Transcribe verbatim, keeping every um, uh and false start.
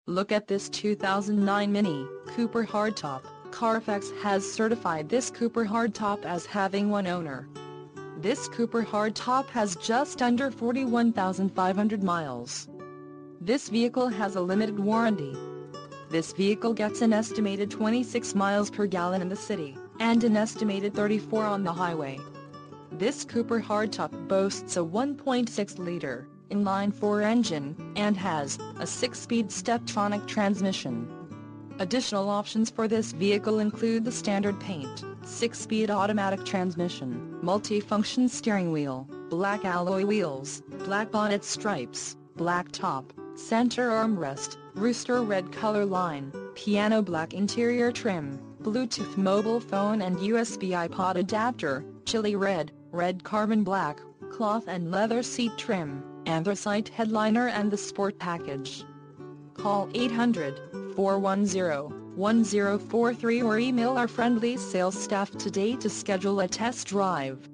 Look at this two thousand nine Mini Cooper hardtop. Carfax has certified this Cooper hardtop as having one owner. This Cooper hardtop has just under forty-one thousand five hundred miles. This vehicle has a limited warranty. This vehicle gets an estimated twenty-six miles per gallon in the city, and an estimated thirty-four on the highway. This Cooper hardtop boasts a one point six liter inline-four engine, and has a six-speed Steptronic transmission. Additional options for this vehicle include the standard paint, six-speed automatic transmission, multi-function steering wheel, black alloy wheels, black bonnet stripes, black top, center armrest, rooster red color line, piano black interior trim, Bluetooth mobile phone and U S B iPod adapter, chili red, red carbon black, cloth and leather seat trim, anthracite headliner and the sport package. Call eight hundred, four one zero, one zero four three or email our friendly sales staff today to schedule a test drive.